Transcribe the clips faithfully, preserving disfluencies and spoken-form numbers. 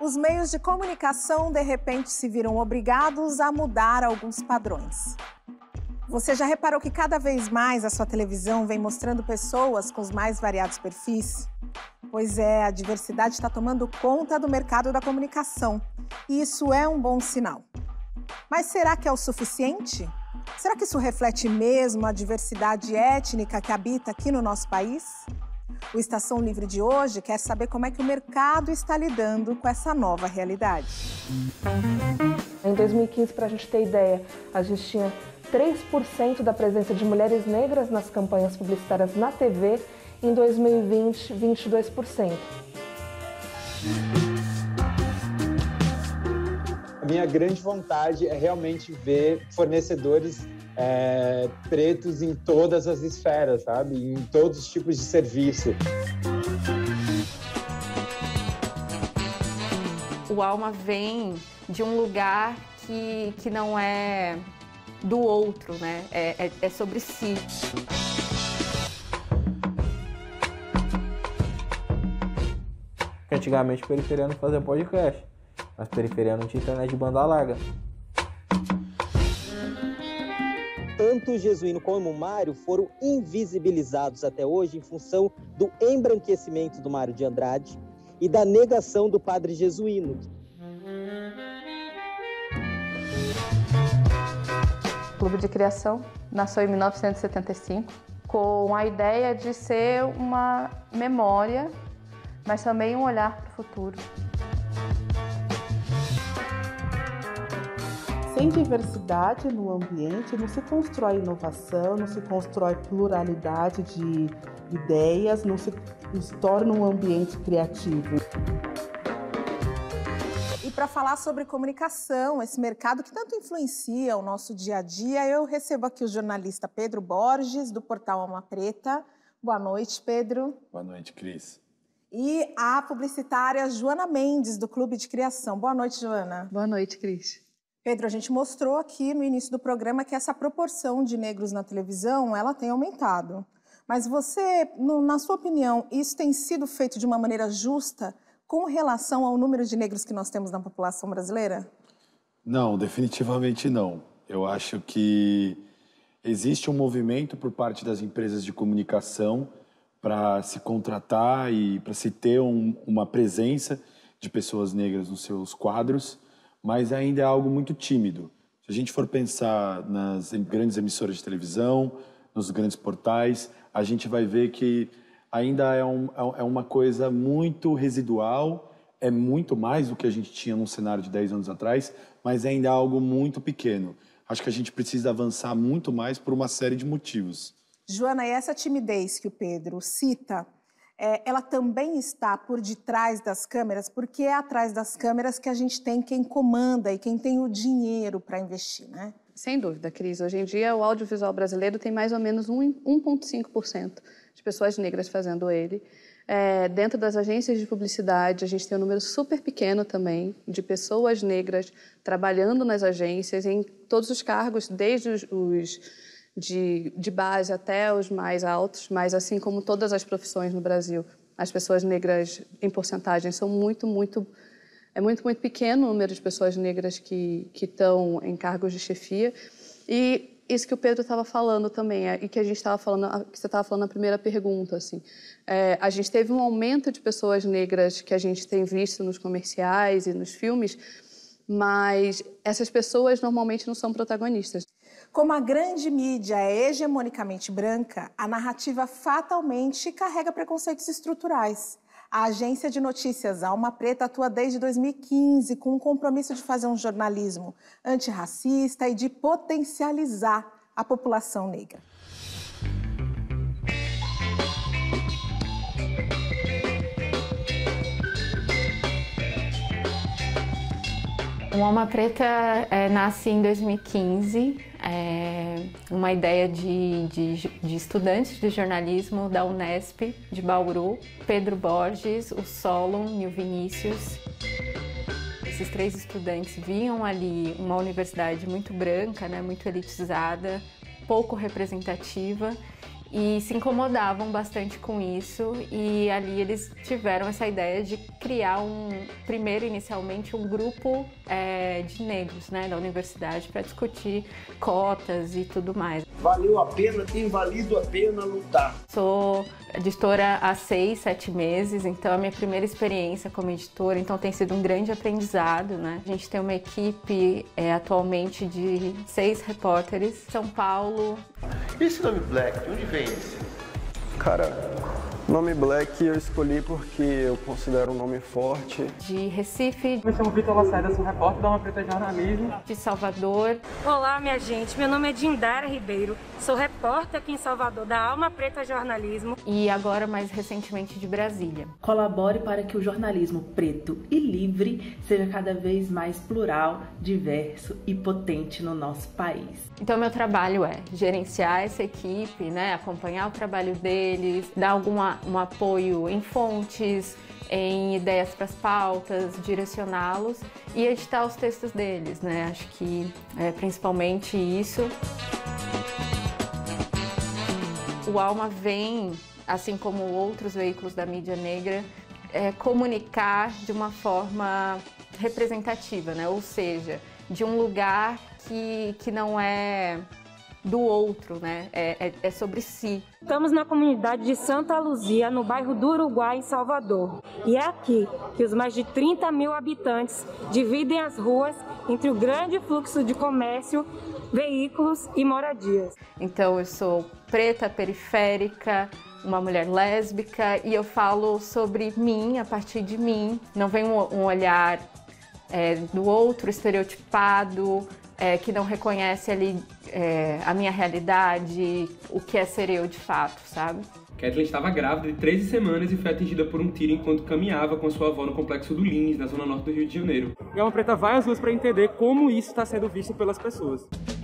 Os meios de comunicação, de repente, se viram obrigados a mudar alguns padrões. Você já reparou que cada vez mais a sua televisão vem mostrando pessoas com os mais variados perfis? Pois é, a diversidade está tomando conta do mercado da comunicação. E isso é um bom sinal. Mas será que é o suficiente? Será que isso reflete mesmo a diversidade étnica que habita aqui no nosso país? O Estação Livre de hoje quer saber como é que o mercado está lidando com essa nova realidade. Em dois mil e quinze, para a gente ter ideia, a gente tinha três por cento da presença de mulheres negras nas campanhas publicitárias na T V. Em dois mil e vinte, vinte e dois por cento. A minha grande vontade é realmente ver fornecedores é, pretos em todas as esferas, sabe? Em todos os tipos de serviço. O Alma vem de um lugar que, que não é do outro, né? É, é, é sobre si. Antigamente, Periferia não fazia podcast, mas Periferia não tinha internet de banda larga. Tanto o Jesuíno como o Mário foram invisibilizados até hoje em função do embranquecimento do Mário de Andrade e da negação do padre Jesuíno. O Clube de Criação nasceu em mil novecentos e setenta e cinco com a ideia de ser uma memória, mas também um olhar para o futuro. Sem diversidade no ambiente, não se constrói inovação, não se constrói pluralidade de ideias, não se, não se torna um ambiente criativo. E para falar sobre comunicação, esse mercado que tanto influencia o nosso dia a dia, eu recebo aqui o jornalista Pedro Borges, do portal Alma Preta. Boa noite, Pedro. Boa noite, Cris. E a publicitária Joana Mendes, do Clube de Criação. Boa noite, Joana. Boa noite, Cris. Pedro, a gente mostrou aqui no início do programa que essa proporção de negros na televisão, ela tem aumentado. Mas você, no, na sua opinião, isso tem sido feito de uma maneira justa com relação ao número de negros que nós temos na população brasileira? Não, definitivamente não. Eu acho que existe um movimento por parte das empresas de comunicação para se contratar e para se ter um, uma presença de pessoas negras nos seus quadros, mas ainda é algo muito tímido. Se a gente for pensar nas grandes emissoras de televisão, nos grandes portais, a gente vai ver que ainda é, um, é uma coisa muito residual, é muito mais do que a gente tinha num cenário de dez anos atrás, mas ainda é algo muito pequeno. Acho que a gente precisa avançar muito mais por uma série de motivos. Joana, e essa timidez que o Pedro cita, é, ela também está por detrás das câmeras, porque é atrás das câmeras que a gente tem quem comanda e quem tem o dinheiro para investir, né? Sem dúvida, Cris. Hoje em dia, o audiovisual brasileiro tem mais ou menos um vírgula cinco por cento de pessoas negras fazendo ele. É, dentro das agências de publicidade, a gente tem um número super pequeno também de pessoas negras trabalhando nas agências, em todos os cargos, desde os... os De, de base até os mais altos, mas assim como todas as profissões no Brasil, as pessoas negras em porcentagem são muito, muito... É muito, muito pequeno o número de pessoas negras que, que estão em cargos de chefia. E isso que o Pedro estava falando também, é, e que a gente estava falando, que você estava falando na primeira pergunta, assim. É, a gente teve um aumento de pessoas negras que a gente tem visto nos comerciais e nos filmes, mas essas pessoas normalmente não são protagonistas. Como a grande mídia é hegemonicamente branca, a narrativa fatalmente carrega preconceitos estruturais. A agência de notícias Alma Preta atua desde dois mil e quinze com o compromisso de fazer um jornalismo antirracista e de potencializar a população negra. O Alma Preta é, nasce em dois mil e quinze, é uma ideia de, de, de estudantes de jornalismo da Unesp de Bauru, Pedro Borges, o Solon e o Vinícius. Esses três estudantes viam ali uma universidade muito branca, né, muito elitizada, pouco representativa, e se incomodavam bastante com isso, e ali eles tiveram essa ideia de criar um, primeiro inicialmente um grupo é, de negros, né, da universidade para discutir cotas e tudo mais. Valeu a pena, tem valido a pena lutar. Sou editora há seis, sete meses, então é a minha primeira experiência como editora, então tem sido um grande aprendizado, né? A gente tem uma equipe é, atualmente de seis repórteres, São Paulo. E esse nome Black, de onde vem esse? Cara, o nome Black eu escolhi porque eu considero um nome forte. De Recife. Me chamo Vitor Lacerda, sou repórter da Alma Preta Jornalismo. De Salvador. Olá, minha gente, meu nome é Dindara Ribeiro, sou repórter aqui em Salvador da Alma Preta Jornalismo. E agora, mais recentemente, de Brasília. Colabore para que o jornalismo preto e livre seja cada vez mais plural, diverso e potente no nosso país. Então, meu trabalho é gerenciar essa equipe, né, acompanhar o trabalho deles, dar alguma um apoio em fontes, em ideias para as pautas, direcioná-los e editar os textos deles, né? Acho que é principalmente isso. O Alma vem, assim como outros veículos da mídia negra, é, comunicar de uma forma representativa, né? Ou seja, de um lugar que, que não é do outro, né? É, é, é sobre si. Estamos na comunidade de Santa Luzia, no bairro do Uruguai, em Salvador. E é aqui que os mais de trinta mil habitantes dividem as ruas entre o grande fluxo de comércio, veículos e moradias. Então, eu sou preta, periférica, uma mulher lésbica, e eu falo sobre mim, a partir de mim. Não vem um, um olhar é, do outro, estereotipado, É, que não reconhece ali é, a minha realidade, o que é ser eu de fato, sabe? Kathleen estava grávida de treze semanas e foi atingida por um tiro enquanto caminhava com a sua avó no Complexo do Lins, na zona norte do Rio de Janeiro. E a Alma Preta vai às ruas para entender como isso está sendo visto pelas pessoas.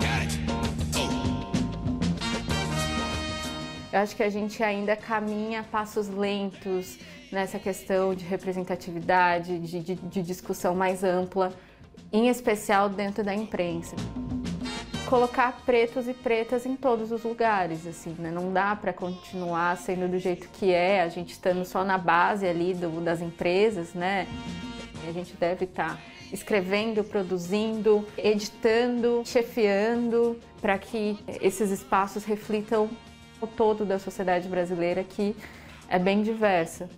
Eu acho que a gente ainda caminha a passos lentos nessa questão de representatividade, de, de, de discussão mais ampla, em especial dentro da imprensa. Colocar pretos e pretas em todos os lugares, assim, né? Não dá para continuar sendo do jeito que é, a gente estando só na base ali do, das empresas, né? A gente deve estar escrevendo, produzindo, editando, chefiando, para que esses espaços reflitam o todo da sociedade brasileira, que é bem diversa.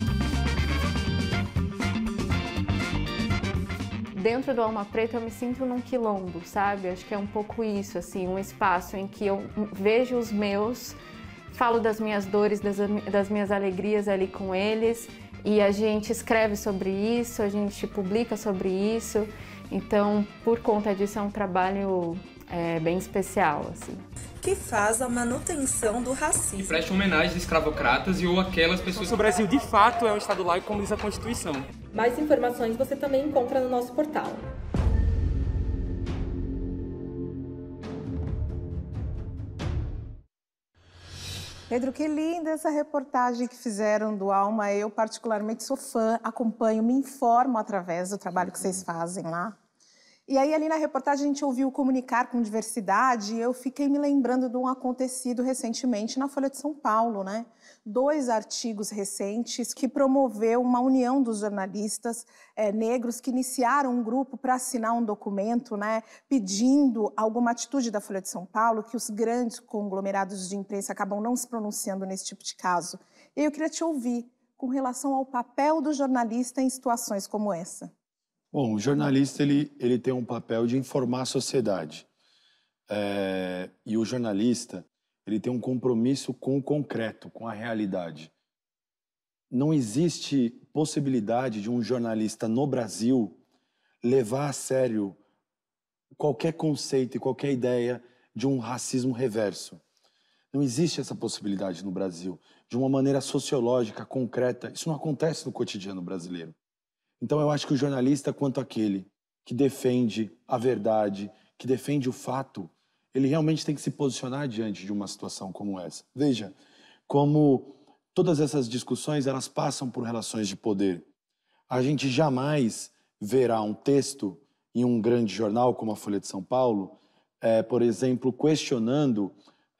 Dentro do Alma Preta eu me sinto num quilombo, sabe? Acho que é um pouco isso, assim, um espaço em que eu vejo os meus, falo das minhas dores, das, das minhas alegrias ali com eles, e a gente escreve sobre isso, a gente publica sobre isso. Então, por conta disso, é um trabalho é, bem especial, assim. Que faz a manutenção do racismo. E presta homenagem aos escravocratas e ou aquelas pessoas... O Brasil, de fato, é um Estado laico, como diz a Constituição. Mais informações você também encontra no nosso portal. Pedro, que linda essa reportagem que fizeram do Alma. Eu particularmente sou fã, acompanho, me informo através do trabalho que vocês fazem lá. E aí, ali na reportagem, a gente ouviu comunicar com diversidade, e eu fiquei me lembrando de um acontecido recentemente na Folha de São Paulo, né? Dois artigos recentes que promoveu uma união dos jornalistas é, negros que iniciaram um grupo para assinar um documento, né, pedindo alguma atitude da Folha de São Paulo, que os grandes conglomerados de imprensa acabam não se pronunciando nesse tipo de caso. E eu queria te ouvir com relação ao papel do jornalista em situações como essa. Bom, o jornalista ele, ele tem um papel de informar a sociedade. É, e o jornalista ele tem um compromisso com o concreto, com a realidade. Não existe possibilidade de um jornalista no Brasil levar a sério qualquer conceito e qualquer ideia de um racismo reverso. Não existe essa possibilidade no Brasil. De uma maneira sociológica, concreta, isso não acontece no cotidiano brasileiro. Então eu acho que o jornalista, quanto aquele que defende a verdade, que defende o fato, ele realmente tem que se posicionar diante de uma situação como essa. Veja, como todas essas discussões, elas passam por relações de poder. A gente jamais verá um texto em um grande jornal como a Folha de São Paulo, é, por exemplo, questionando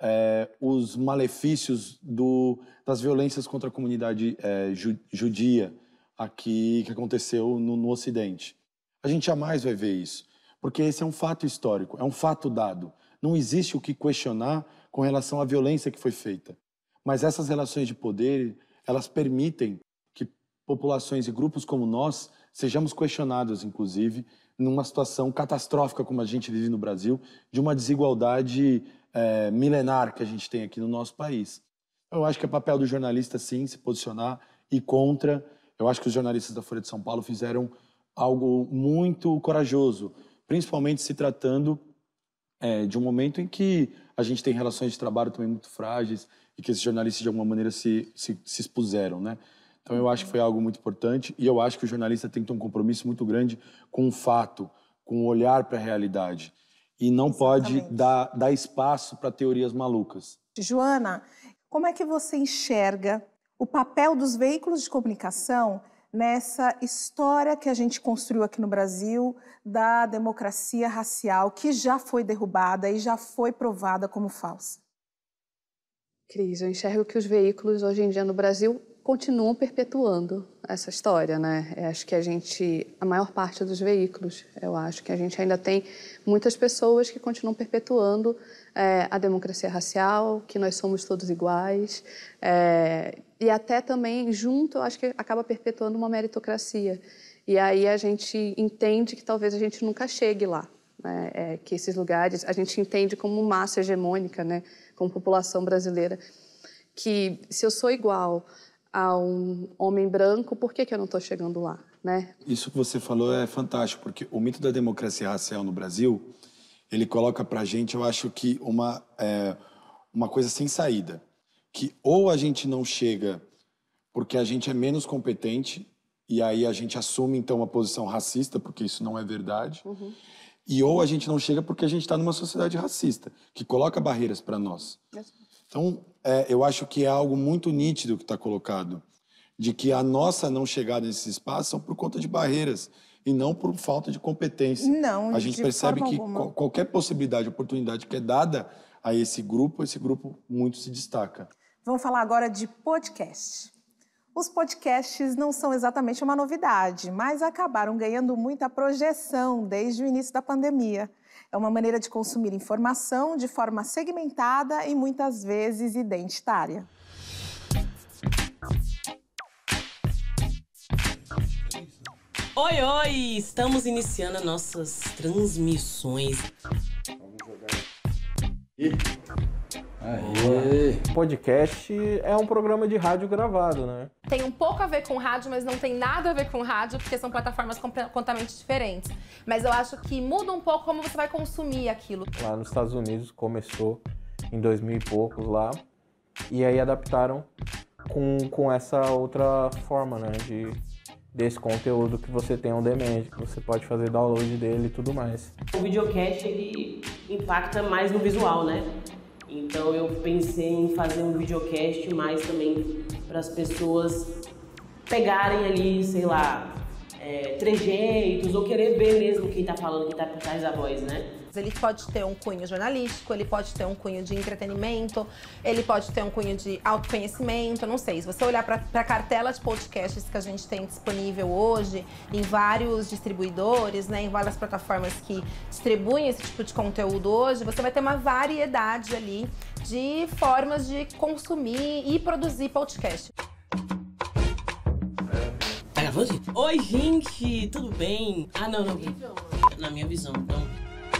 é, os malefícios do, das violências contra a comunidade é, ju, judia aqui que aconteceu no, no Ocidente. A gente jamais vai ver isso, porque esse é um fato histórico, é um fato dado. Não existe o que questionar com relação à violência que foi feita. Mas essas relações de poder, elas permitem que populações e grupos como nós sejamos questionados, inclusive, numa situação catastrófica como a gente vive no Brasil, de uma desigualdade é, milenar que a gente tem aqui no nosso país. Eu acho que é papel do jornalista, sim, se posicionar e contra. Eu acho que os jornalistas da Folha de São Paulo fizeram algo muito corajoso, principalmente se tratando é, de um momento em que a gente tem relações de trabalho também muito frágeis e que esses jornalistas, de alguma maneira, se, se, se expuseram, né? Então, eu acho que foi algo muito importante e eu acho que o jornalista tem que ter um compromisso muito grande com o fato, com o olhar para a realidade. E não Exatamente. pode dar, dar espaço para teorias malucas. Joana, como é que você enxerga o papel dos veículos de comunicação nessa história que a gente construiu aqui no Brasil da democracia racial, que já foi derrubada e já foi provada como falsa? Cris, eu enxergo que os veículos hoje em dia no Brasil continuam perpetuando essa história, né? Eu acho que a gente, a maior parte dos veículos, eu acho que a gente ainda tem muitas pessoas que continuam perpetuando é, a democracia racial, que nós somos todos iguais, é, e até também junto, eu acho que acaba perpetuando uma meritocracia. E aí a gente entende que talvez a gente nunca chegue lá, né? É, que esses lugares a gente entende como massa hegemônica, né? Como população brasileira, que se eu sou igual a um homem branco, por que que eu não estou chegando lá, né? Isso que você falou é fantástico, porque o mito da democracia racial no Brasil, ele coloca pra gente, eu acho que uma, é, uma coisa sem saída, que ou a gente não chega porque a gente é menos competente, e aí a gente assume, então, uma posição racista, porque isso não é verdade, uhum. E ou a gente não chega porque a gente está numa sociedade racista, que coloca barreiras para nós. Então, é, eu acho que é algo muito nítido que está colocado, de que a nossa não chegada nesses espaços são por conta de barreiras e não por falta de competência. Não, a gente de percebe forma que alguma. qualquer possibilidade, oportunidade que é dada a esse grupo, esse grupo muito se destaca. Vamos falar agora de podcast. Os podcasts não são exatamente uma novidade, mas acabaram ganhando muita projeção desde o início da pandemia. É uma maneira de consumir informação de forma segmentada e muitas vezes identitária. Oi, oi! Estamos iniciando nossas transmissões. Vamos jogar aqui. Aê. Podcast é um programa de rádio gravado, né? Tem um pouco a ver com rádio, mas não tem nada a ver com rádio, porque são plataformas completamente diferentes. Mas eu acho que muda um pouco como você vai consumir aquilo. Lá nos Estados Unidos começou em dois mil e poucos lá, e aí adaptaram com, com essa outra forma, né? De, desse conteúdo que você tem on demand, que você pode fazer download dele e tudo mais. O videocast, ele impacta mais no visual, né? Então eu pensei em fazer um videocast mais também para as pessoas pegarem ali, sei lá, é, trejeitos ou querer ver mesmo quem está falando, quem está por trás da voz, né? Ele pode ter um cunho jornalístico, ele pode ter um cunho de entretenimento, ele pode ter um cunho de autoconhecimento, não sei. Se você olhar para a cartela de podcasts que a gente tem disponível hoje, em vários distribuidores, né, em várias plataformas que distribuem esse tipo de conteúdo hoje, você vai ter uma variedade ali de formas de consumir e produzir podcast. Tá gravando? Oi, gente, tudo bem? Ah, não, não. Na minha visão, então...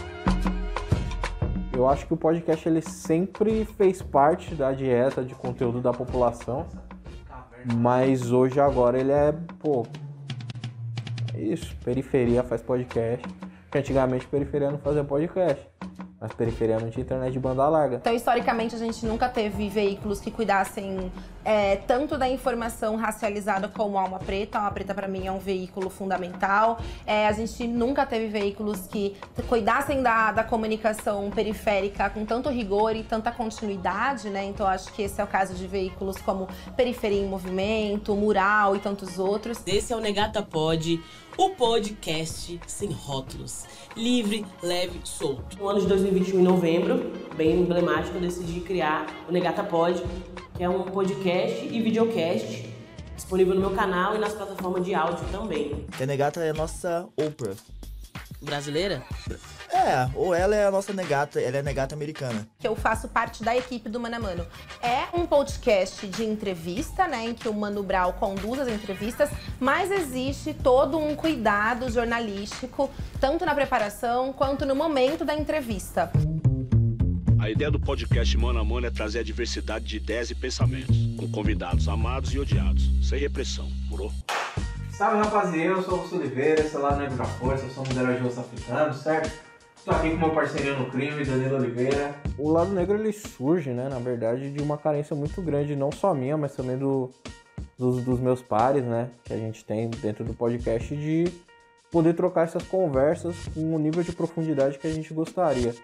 Eu acho que o podcast ele sempre fez parte da dieta de conteúdo da população, mas hoje agora ele é, pô, é isso, periferia faz podcast, porque antigamente periferia não fazia podcast, mas periferia não tinha internet de banda larga. Então, historicamente, a gente nunca teve veículos que cuidassem É, tanto da informação racializada como Alma Preta. A Alma Preta, para mim, é um veículo fundamental. É, a gente nunca teve veículos que cuidassem da, da comunicação periférica com tanto rigor e tanta continuidade, né? Então, acho que esse é o caso de veículos como Periferia em Movimento, Mural e tantos outros. Esse é o Negata Pod, o podcast sem rótulos. Livre, leve, solto. No ano de dois mil e vinte e um, em novembro, bem emblemático, eu decidi criar o Negata Pod, que é um podcast e videocast disponível no meu canal e nas plataformas de áudio também. Que a Negata é a nossa Oprah. Brasileira? É, ou ela é a nossa Negata, ela é a Negata americana. Que eu faço parte da equipe do Mano a Mano. É um podcast de entrevista, né, em que o Mano Brown conduz as entrevistas, mas existe todo um cuidado jornalístico, tanto na preparação quanto no momento da entrevista. A ideia do podcast Mano a Mano é trazer a diversidade de ideias e pensamentos, com convidados amados e odiados, sem repressão, morou? Salve, rapaziada, eu sou o Augusto Oliveira, esse é o Lado Negro da Força, eu sou um herói de rosto africano, certo? Estou aqui com meu parceirinho no crime, Danilo Oliveira. O Lado Negro, ele surge, né, na verdade, de uma carência muito grande, não só minha, mas também do, dos, dos meus pares, né, que a gente tem dentro do podcast, de poder trocar essas conversas com o nível de profundidade que a gente gostaria.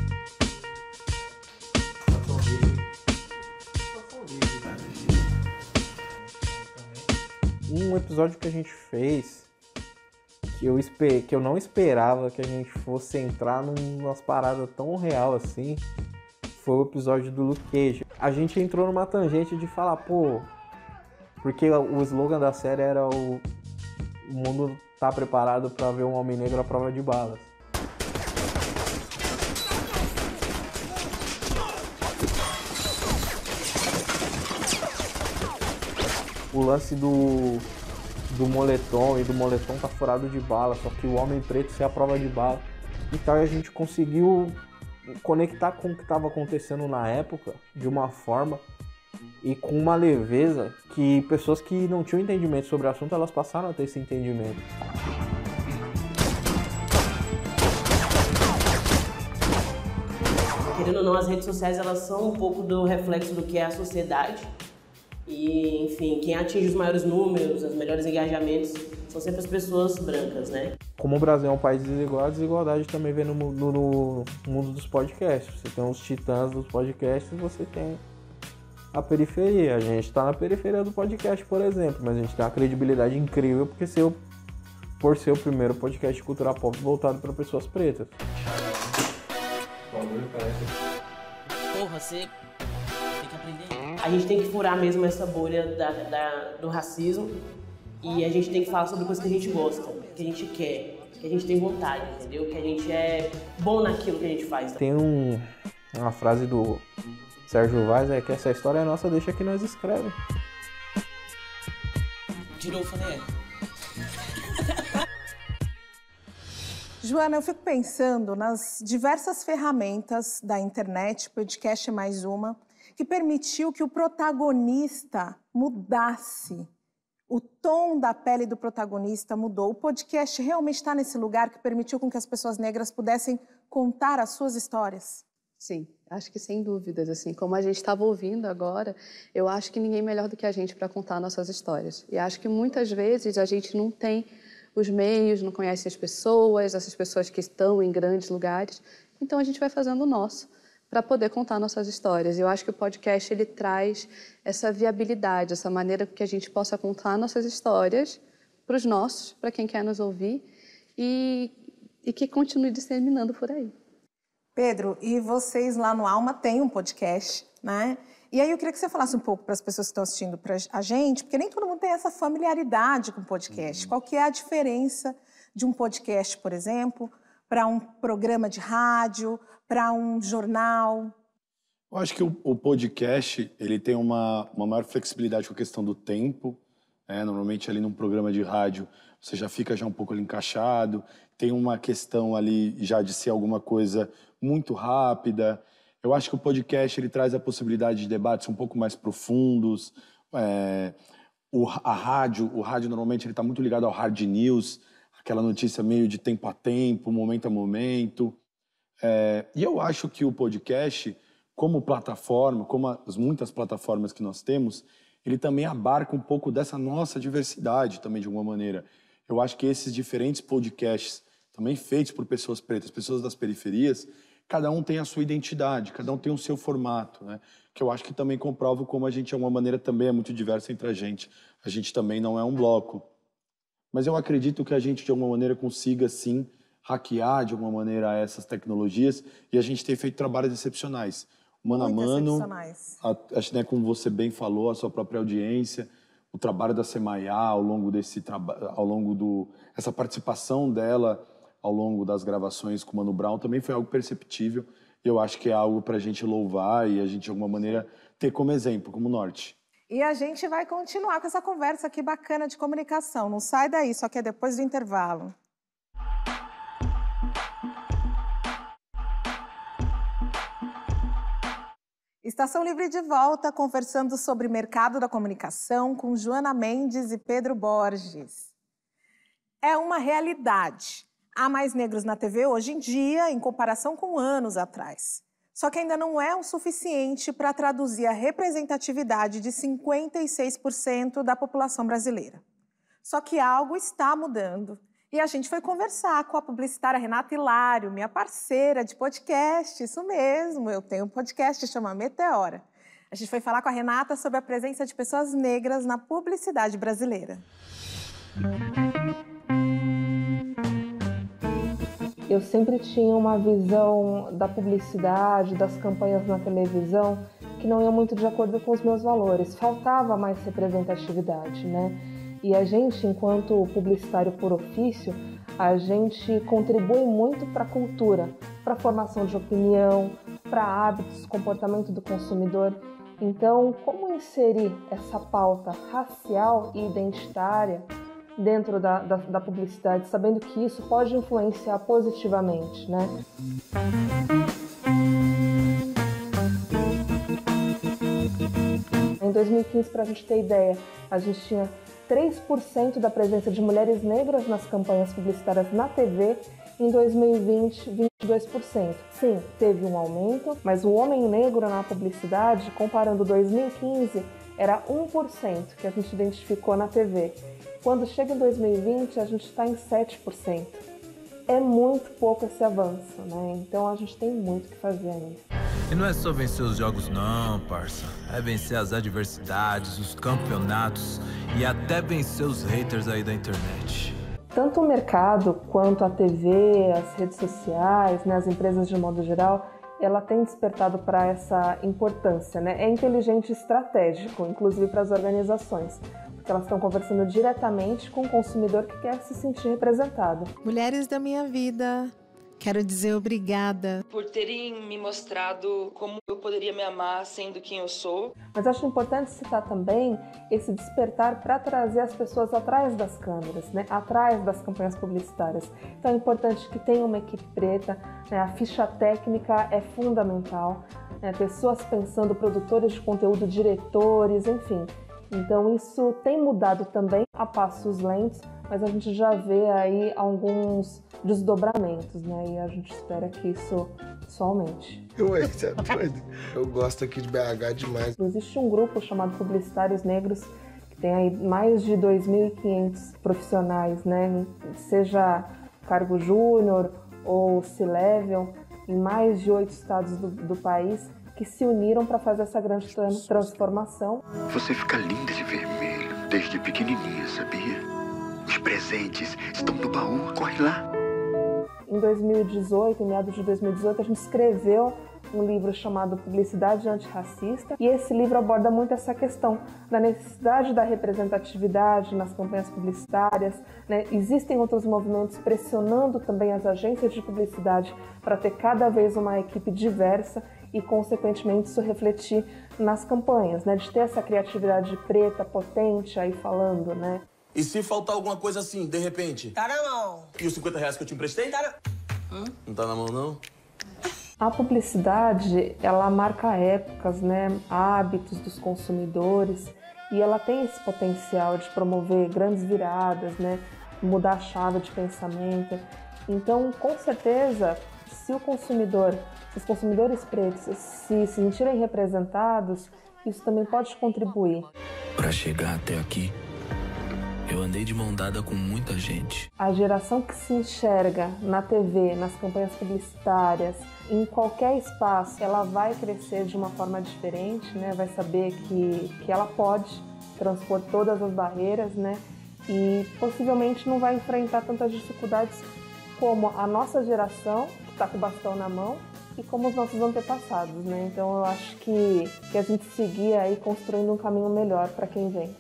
Um episódio que a gente fez que eu, esper... que eu não esperava que a gente fosse entrar numas paradas tão real assim foi o episódio do Luke Cage. A gente entrou numa tangente de falar, pô, porque o slogan da série era o, o mundo tá preparado para ver um homem negro à prova de balas. O lance do, do moletom, e do moletom tá furado de bala, só que o homem preto ser a prova de bala. E tal, a gente conseguiu conectar com o que estava acontecendo na época de uma forma e com uma leveza que pessoas que não tinham entendimento sobre o assunto, elas passaram a ter esse entendimento. Querendo ou não, as redes sociais, elas são um pouco do reflexo do que é a sociedade. E, enfim, quem atinge os maiores números, os melhores engajamentos, são sempre as pessoas brancas, né? Como o Brasil é um país desigual, a desigualdade também vem no, no, no mundo dos podcasts. Você tem os titãs dos podcasts e você tem a periferia. A gente está na periferia do podcast, por exemplo, mas a gente tem uma credibilidade incrível porque ser o, por ser o primeiro podcast de cultura pop voltado para pessoas pretas. Porra, você... A gente tem que furar mesmo essa bolha da, da, do racismo e a gente tem que falar sobre coisas que a gente gosta, que a gente quer, que a gente tem vontade, entendeu? Que a gente é bom naquilo que a gente faz. Tem um, uma frase do Sérgio Vaz, é que essa história é nossa, deixa que nós escreve. Tirou o falei. Joana, eu fico pensando nas diversas ferramentas da internet, podcast é mais uma, que permitiu que o protagonista mudasse. O tom da pele do protagonista mudou. O podcast realmente está nesse lugar que permitiu com que as pessoas negras pudessem contar as suas histórias? Sim, acho que sem dúvidas. Assim, como a gente estava ouvindo agora, eu acho que ninguém melhor do que a gente para contar nossas histórias. E acho que muitas vezes a gente não tem os meios, não conhece as pessoas, essas pessoas que estão em grandes lugares. Então a gente vai fazendo o nosso para poder contar nossas histórias. Eu acho que o podcast ele traz essa viabilidade, essa maneira que a gente possa contar nossas histórias para os nossos, para quem quer nos ouvir e, e que continue disseminando por aí. Pedro, e vocês lá no Alma têm um podcast, né? E aí eu queria que você falasse um pouco para as pessoas que estão assistindo para a gente, porque nem todo mundo tem essa familiaridade com podcast. Uhum. Qual que é a diferença de um podcast, por exemplo, para um programa de rádio, para um jornal? Eu acho que o, o podcast ele tem uma, uma maior flexibilidade com a questão do tempo. Né? Normalmente ali num programa de rádio você já fica já um pouco ali encaixado, tem uma questão ali já de ser alguma coisa muito rápida. Eu acho que o podcast ele traz a possibilidade de debates um pouco mais profundos. É, o, a rádio, o rádio normalmente ele está muito ligado ao hard news, aquela notícia meio de tempo a tempo, momento a momento. É, e eu acho que o podcast, como plataforma, como as muitas plataformas que nós temos, ele também abarca um pouco dessa nossa diversidade também, de alguma maneira. Eu acho que esses diferentes podcasts, também feitos por pessoas pretas, pessoas das periferias, cada um tem a sua identidade, cada um tem o seu formato, né? Que eu acho que também comprova como a gente, de alguma maneira, também é muito diverso entre a gente. A gente também não é um bloco. Mas eu acredito que a gente, de alguma maneira, consiga, sim, hackear, de alguma maneira, essas tecnologias, e a gente tem feito trabalhos excepcionais. Mano a mano, a, acho, né, como você bem falou, a sua própria audiência, o trabalho da Semaiá ao longo desse trabalho, ao longo do essa participação dela ao longo das gravações com o Mano Brown também foi algo perceptível. E eu acho que é algo para a gente louvar e a gente, de alguma maneira, ter como exemplo, como norte. E a gente vai continuar com essa conversa aqui bacana de comunicação. Não sai daí, só que é depois do intervalo. Estação Livre de volta, conversando sobre mercado da comunicação com Joana Mendes e Pedro Borges. É uma realidade. Há mais negros na T V hoje em dia, em comparação com anos atrás. Só que ainda não é o suficiente para traduzir a representatividade de cinquenta e seis por cento da população brasileira. Só que algo está mudando. E a gente foi conversar com a publicitária Renata Hilário, minha parceira de podcast, isso mesmo, eu tenho um podcast chamado Meteora. A gente foi falar com a Renata sobre a presença de pessoas negras na publicidade brasileira. Eu sempre tinha uma visão da publicidade, das campanhas na televisão, que não ia muito de acordo com os meus valores. Faltava mais representatividade, né? E a gente, enquanto publicitário por ofício, a gente contribui muito para a cultura, para a formação de opinião, para hábitos, comportamento do consumidor. Então, como inserir essa pauta racial e identitária dentro da, da, da publicidade, sabendo que isso pode influenciar positivamente, né? Em dois mil e quinze, para a gente ter ideia, a gente tinha três por cento da presença de mulheres negras nas campanhas publicitárias na T V. Em dois mil e vinte, vinte e dois por cento. Sim, teve um aumento, mas o homem negro na publicidade, comparando dois mil e quinze, era um por cento que a gente identificou na T V. Quando chega em dois mil e vinte, a gente está em sete por cento. É muito pouco esse avanço, né? Então a gente tem muito que fazer ainda. E não é só vencer os jogos não, parça. É vencer as adversidades, os campeonatos e até vencer os haters aí da internet. Tanto o mercado quanto a T V, as redes sociais, né, as empresas de modo geral, ela tem despertado para essa importância, né? É inteligente e estratégico, inclusive para as organizações, porque elas estão conversando diretamente com o consumidor que quer se sentir representado. Mulheres da minha vida, quero dizer obrigada por terem me mostrado como eu poderia me amar sendo quem eu sou. Mas acho importante citar também esse despertar para trazer as pessoas atrás das câmeras, né? Atrás das campanhas publicitárias. Então é importante que tenha uma equipe preta, né? A ficha técnica é fundamental, né? Pessoas pensando, produtores de conteúdo, diretores, enfim. Então isso tem mudado também a passos lentos, mas a gente já vê aí alguns desdobramentos, né? E a gente espera que isso só aumente. Ué, você é doido? Eu gosto aqui de B H demais. Existe um grupo chamado Publicitários Negros, que tem aí mais de dois mil e quinhentos profissionais, né? Seja cargo júnior ou C-level, em mais de oito estados do, do país, que se uniram para fazer essa grande transformação. Você fica linda de vermelho desde pequenininha, sabia? Os presentes estão no baú, corre lá. Em dois mil e dezoito, em meados de dois mil e dezoito, a gente escreveu um livro chamado Publicidade Antirracista, e esse livro aborda muito essa questão da necessidade da representatividade nas campanhas publicitárias, né? Existem outros movimentos pressionando também as agências de publicidade para ter cada vez uma equipe diversa e, consequentemente, isso refletir nas campanhas, né? De ter essa criatividade preta, potente, aí falando, né? E se faltar alguma coisa assim, de repente? Tá na mão. E os cinquenta reais que eu te emprestei? Tá na... Hum? Não tá na mão, não? A publicidade, ela marca épocas, né? Hábitos dos consumidores, e ela tem esse potencial de promover grandes viradas, né? Mudar a chave de pensamento. Então, com certeza, se o consumidor, se os consumidores pretos se sentirem representados, isso também pode contribuir. Pra chegar até aqui, eu andei de mão dada com muita gente. A geração que se enxerga na T V, nas campanhas publicitárias, em qualquer espaço, ela vai crescer de uma forma diferente, né? Vai saber que, que ela pode transpor todas as barreiras, né? E possivelmente não vai enfrentar tantas dificuldades como a nossa geração, que está com o bastão na mão, e como os nossos antepassados, né? Então eu acho que, que a gente seguir aí construindo um caminho melhor para quem vem.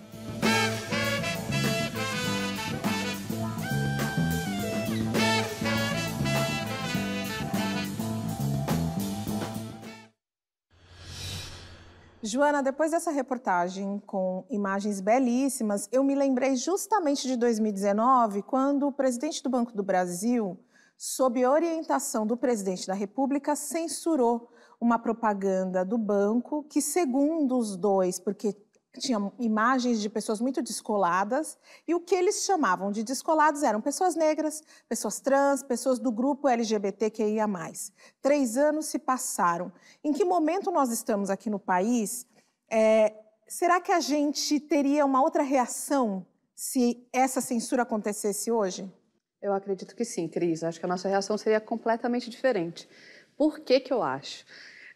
Joana, depois dessa reportagem com imagens belíssimas, eu me lembrei justamente de dois mil e dezenove, quando o presidente do Banco do Brasil, sob orientação do presidente da República, censurou uma propaganda do banco que, segundo os dois, porque tinha imagens de pessoas muito descoladas, e o que eles chamavam de descolados eram pessoas negras, pessoas trans, pessoas do grupo L G B T Q I A mais. Três anos se passaram. Em que momento nós estamos aqui no país? É, será que a gente teria uma outra reação se essa censura acontecesse hoje? Eu acredito que sim, Cris. Acho que a nossa reação seria completamente diferente. Por que que eu acho?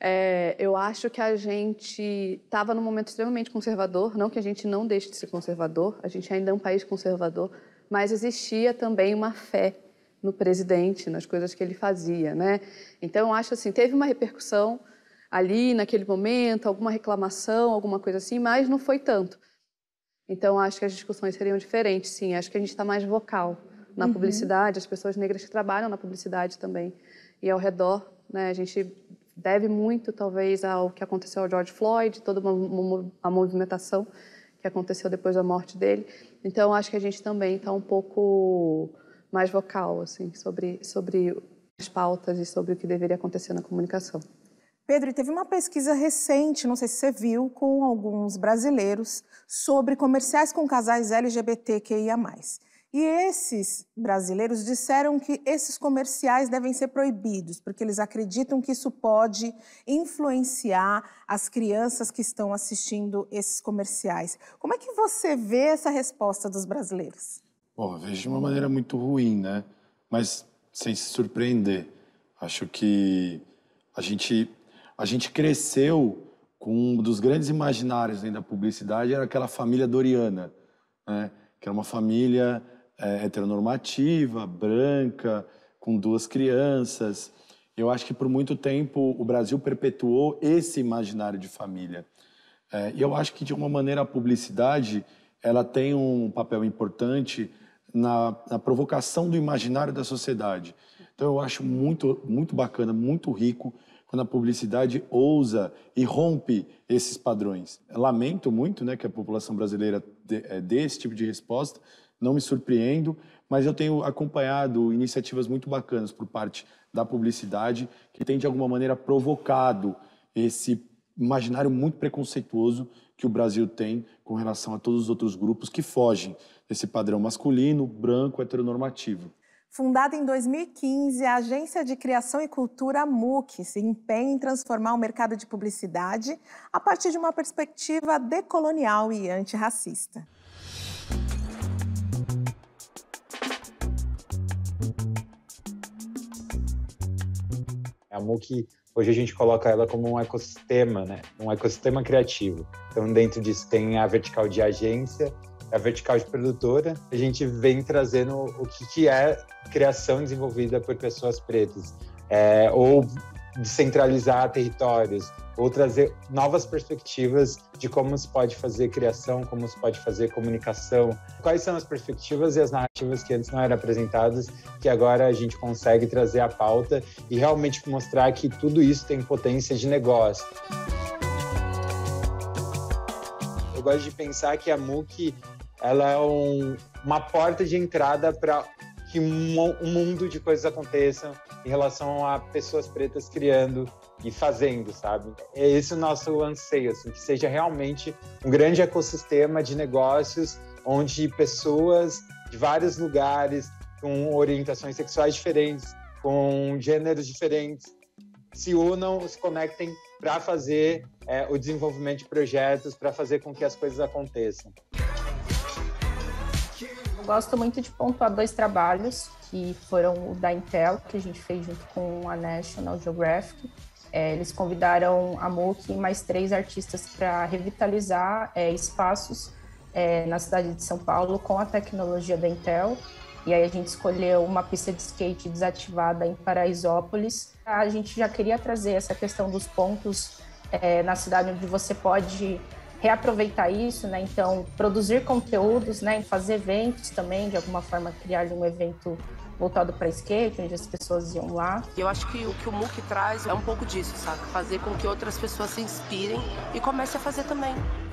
É, eu acho que a gente estava num momento extremamente conservador, não que a gente não deixe de ser conservador, a gente ainda é um país conservador, mas existia também uma fé no presidente, nas coisas que ele fazia, né? Então, eu acho assim, teve uma repercussão ali, naquele momento, alguma reclamação, alguma coisa assim, mas não foi tanto. Então, acho que as discussões seriam diferentes, sim. Acho que a gente está mais vocal na uhum. publicidade, as pessoas negras que trabalham na publicidade também. E ao redor, né, a gente deve muito, talvez, ao que aconteceu ao George Floyd, toda uma, uma, a movimentação que aconteceu depois da morte dele. Então, acho que a gente também está um pouco mais vocal, assim, sobre, sobre as pautas e sobre o que deveria acontecer na comunicação. Pedro, teve uma pesquisa recente, não sei se você viu, com alguns brasileiros sobre comerciais com casais L G B T Q I A mais. E esses brasileiros disseram que esses comerciais devem ser proibidos, porque eles acreditam que isso pode influenciar as crianças que estão assistindo esses comerciais. Como é que você vê essa resposta dos brasileiros? Bom, eu vejo de uma maneira muito ruim, né? Mas sem se surpreender. Acho que a gente, a gente cresceu com um dos grandes imaginários dentro da publicidade, era aquela família Doriana, né? Que era uma família é, heteronormativa, branca, com duas crianças. Eu acho que por muito tempo o Brasil perpetuou esse imaginário de família. É, e eu acho que, de alguma maneira, a publicidade ela tem um papel importante na, na provocação do imaginário da sociedade. Então, eu acho muito, muito bacana, muito rico, quando a publicidade ousa e rompe esses padrões. Eu lamento muito, né, que a população brasileira dê, é, dê esse tipo de resposta, não me surpreendo, mas eu tenho acompanhado iniciativas muito bacanas por parte da publicidade, que tem, de alguma maneira, provocado esse imaginário muito preconceituoso que o Brasil tem com relação a todos os outros grupos que fogem desse padrão masculino, branco, heteronormativo. Fundada em dois mil e quinze, a Agência de Criação e Cultura MUC se empenha em transformar o mercado de publicidade a partir de uma perspectiva decolonial e antirracista. A MUC, hoje a gente coloca ela como um ecossistema, né? Um ecossistema criativo. Então, dentro disso tem a vertical de agência, a vertical de produtora. A gente vem trazendo o que é criação desenvolvida por pessoas pretas, é, ou descentralizar territórios, ou trazer novas perspectivas de como se pode fazer criação, como se pode fazer comunicação. Quais são as perspectivas e as narrativas que antes não eram apresentadas, que agora a gente consegue trazer à pauta e realmente mostrar que tudo isso tem potência de negócio. Eu gosto de pensar que a MUC ela é um, uma porta de entrada para que um, um mundo de coisas aconteçam em relação a pessoas pretas criando e fazendo, sabe? É esse o nosso anseio, assim, que seja realmente um grande ecossistema de negócios onde pessoas de vários lugares, com orientações sexuais diferentes, com gêneros diferentes, se unam, se conectem para fazer é, o desenvolvimento de projetos, para fazer com que as coisas aconteçam. Eu gosto muito de pontuar dois trabalhos, que foram o da Intel, que a gente fez junto com a National Geographic. É, eles convidaram a M O C e mais três artistas para revitalizar é, espaços é, na cidade de São Paulo com a tecnologia da Intel. E aí a gente escolheu uma pista de skate desativada em Paraisópolis. A gente já queria trazer essa questão dos pontos é, na cidade onde você pode reaproveitar isso, né? Então, produzir conteúdos, né? Fazer eventos também, de alguma forma criar ali um evento voltado para skate, onde as pessoas iam lá. Eu acho que o que o M O C traz é um pouco disso, sabe? Fazer com que outras pessoas se inspirem e comecem a fazer também.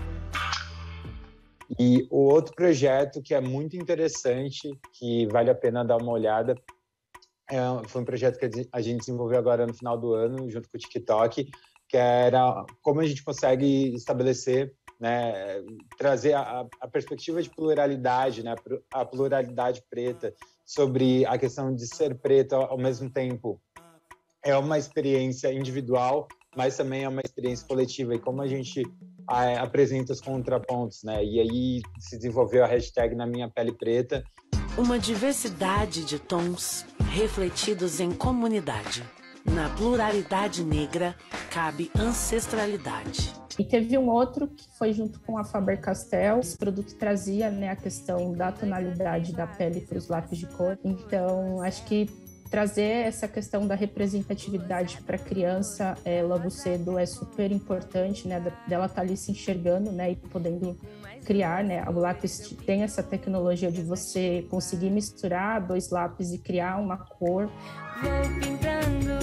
E o outro projeto que é muito interessante, que vale a pena dar uma olhada, é, foi um projeto que a gente desenvolveu agora no final do ano, junto com o TikTok, que era como a gente consegue estabelecer, né, trazer a, a perspectiva de pluralidade, né, a pluralidade preta, sobre a questão de ser preto ao mesmo tempo. É uma experiência individual, mas também é uma experiência coletiva, e como a gente a, apresenta os contrapontos, né, e aí se desenvolveu a hashtag Na Minha Pele Preta. Uma diversidade de tons refletidos em comunidade. Na pluralidade negra, cabe ancestralidade. E teve um outro que foi junto com a Faber-Castell. Esse produto trazia, né, a questão da tonalidade da pele para os lápis de cor. Então, acho que trazer essa questão da representatividade para a criança é, logo cedo é super importante, né, dela estar ali se enxergando, né, e podendo criar, né. O lápis tem essa tecnologia de você conseguir misturar dois lápis e criar uma cor. Vou pintando,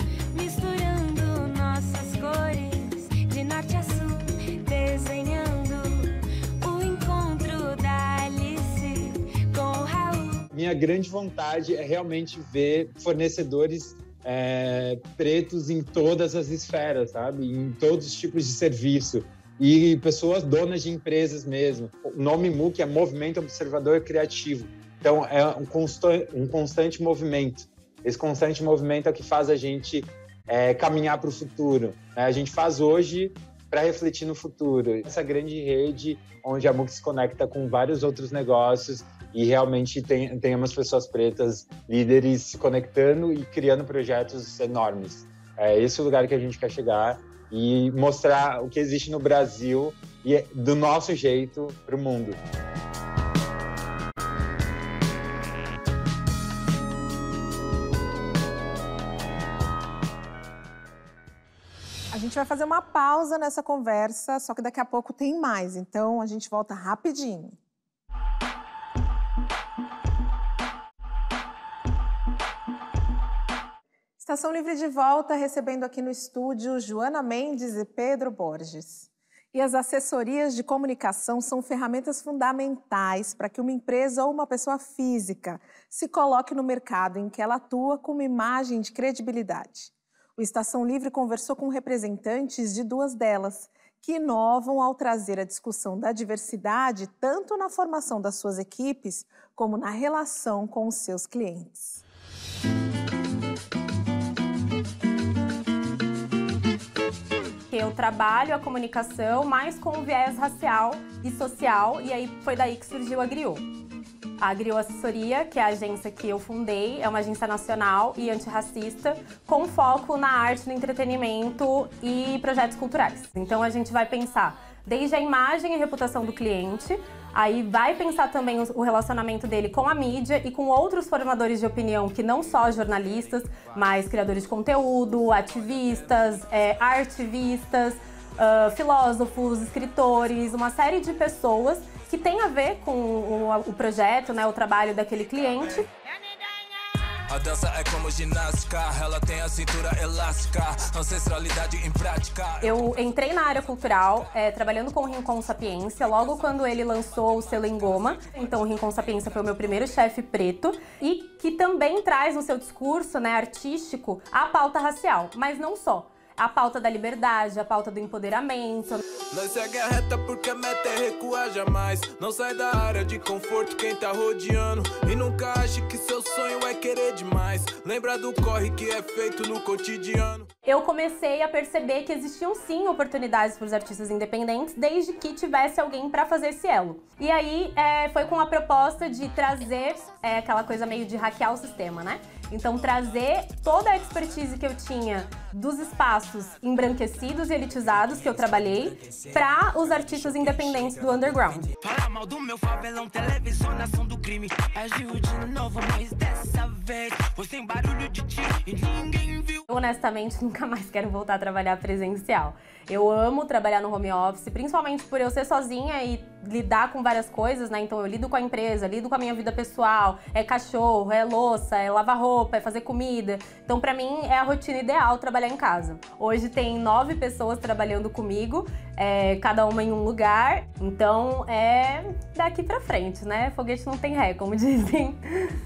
misturando nossas cores, de norte a sul, desenhando o encontro da Alice com o Raul. Minha grande vontade é realmente ver fornecedores é, pretos em todas as esferas, sabe? Em todos os tipos de serviço. E pessoas donas de empresas mesmo. O nome M U C é Movimento Observador Criativo. Então, é um, consta- um constante movimento. Esse constante movimento é o que faz a gente é, caminhar para o futuro, né? A gente faz hoje para refletir no futuro. Essa grande rede onde a M U C se conecta com vários outros negócios e realmente tem, tenhamos pessoas pretas, líderes, se conectando e criando projetos enormes. É esse o lugar que a gente quer chegar e mostrar o que existe no Brasil e do nosso jeito para o mundo. A gente vai fazer uma pausa nessa conversa, só que daqui a pouco tem mais, então a gente volta rapidinho. Estação Livre de volta, recebendo aqui no estúdio Joana Mendes e Pedro Borges. E as assessorias de comunicação são ferramentas fundamentais para que uma empresa ou uma pessoa física se coloque no mercado em que ela atua com uma imagem de credibilidade. O Estação Livre conversou com representantes de duas delas, que inovam ao trazer a discussão da diversidade tanto na formação das suas equipes, como na relação com os seus clientes. Eu trabalho a comunicação mais com o viés racial e social, e aí foi daí que surgiu a Griot. A Griot Assessoria, que é a agência que eu fundei, é uma agência nacional e antirracista, com foco na arte, no entretenimento e projetos culturais. Então a gente vai pensar desde a imagem e reputação do cliente, aí vai pensar também o relacionamento dele com a mídia e com outros formadores de opinião, que não só jornalistas, mas criadores de conteúdo, ativistas, é, artivistas, uh, filósofos, escritores, uma série de pessoas que tem a ver com o, o projeto, né, o trabalho daquele cliente. A dança é como ginástica, ela tem a cintura elástica, ancestralidade em prática. Eu entrei na área cultural, é, trabalhando com o Rincon Sapiência, logo quando ele lançou o selo em Goma. Então o Rincon Sapiência foi o meu primeiro chefe preto e que também traz no seu discurso, né, artístico a pauta racial, mas não só. A pauta da liberdade, a pauta do empoderamento. Nós segue a reta porque a meta é recuar jamais. Não sai da área de conforto quem tá rodeando. E nunca ache que seu sonho é querer demais. Lembra do corre que é feito no cotidiano. Eu comecei a perceber que existiam sim oportunidades para os artistas independentes, desde que tivesse alguém para fazer esse elo. E aí é, foi com a proposta de trazer é, aquela coisa meio de hackear o sistema, né? Então trazer toda a expertise que eu tinha dos espaços embranquecidos e elitizados que eu trabalhei para os artistas independentes do underground. Fala mal do meu favelão, televisão, nação do crime. Agiu de novo, mas dessa vez foi sem barulho de tiro e ninguém viu. Honestamente, nunca mais quero voltar a trabalhar presencial. Eu amo trabalhar no home office, principalmente por eu ser sozinha e lidar com várias coisas, né? Então eu lido com a empresa, lido com a minha vida pessoal, é cachorro, é louça, é lavar roupa, é fazer comida. Então pra mim é a rotina ideal trabalhar em casa. Hoje tem nove pessoas trabalhando comigo, é, cada uma em um lugar. Então é daqui pra frente, né? Foguete não tem ré, como dizem.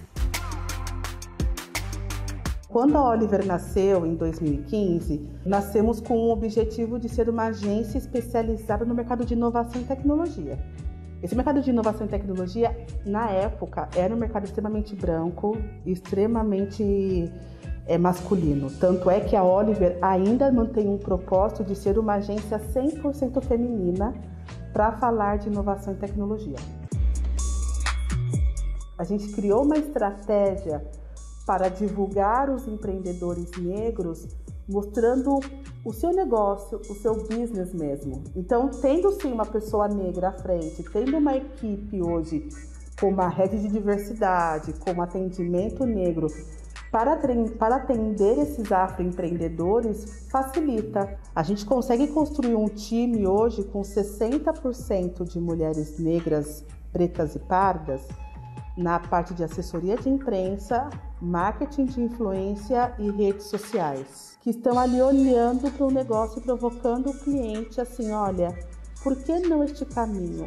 Quando a Oliver nasceu, em dois mil e quinze, nascemos com o objetivo de ser uma agência especializada no mercado de inovação e tecnologia. Esse mercado de inovação e tecnologia, na época, era um mercado extremamente branco, extremamente é, masculino. Tanto é que a Oliver ainda mantém um propósito de ser uma agência cem por cento feminina para falar de inovação e tecnologia. A gente criou uma estratégia para divulgar os empreendedores negros, mostrando o seu negócio, o seu business mesmo. Então, tendo sim uma pessoa negra à frente, tendo uma equipe hoje com uma rede de diversidade, com atendimento negro, para, para atender esses afroempreendedores, facilita. A gente consegue construir um time hoje com sessenta por cento de mulheres negras, pretas e pardas, na parte de assessoria de imprensa, marketing de influência e redes sociais, que estão ali olhando para o negócio e provocando o cliente assim, olha, por que não este caminho?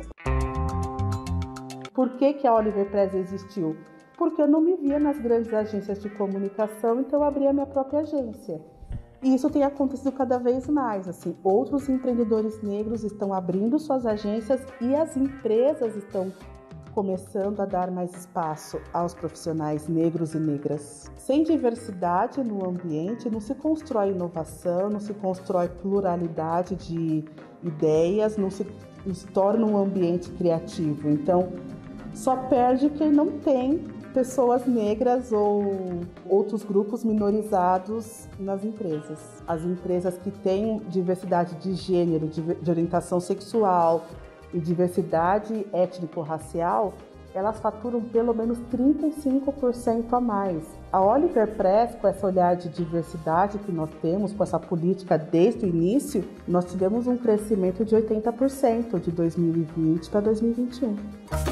Por que que a Oliver Press existiu? Porque eu não me via nas grandes agências de comunicação, então eu abri a minha própria agência. E isso tem acontecido cada vez mais, assim, outros empreendedores negros estão abrindo suas agências e as empresas estão começando a dar mais espaço aos profissionais negros e negras. Sem diversidade no ambiente, não se constrói inovação, não se constrói pluralidade de ideias, não se, não se torna um ambiente criativo. Então, só perde quem não tem pessoas negras ou outros grupos minorizados nas empresas. As empresas que têm diversidade de gênero, de, de orientação sexual, e diversidade étnico-racial, elas faturam pelo menos trinta e cinco por cento a mais. A Oliver Press, com esse olhar de diversidade que nós temos, com essa política desde o início, nós tivemos um crescimento de oitenta por cento de dois mil e vinte para dois mil e vinte e um.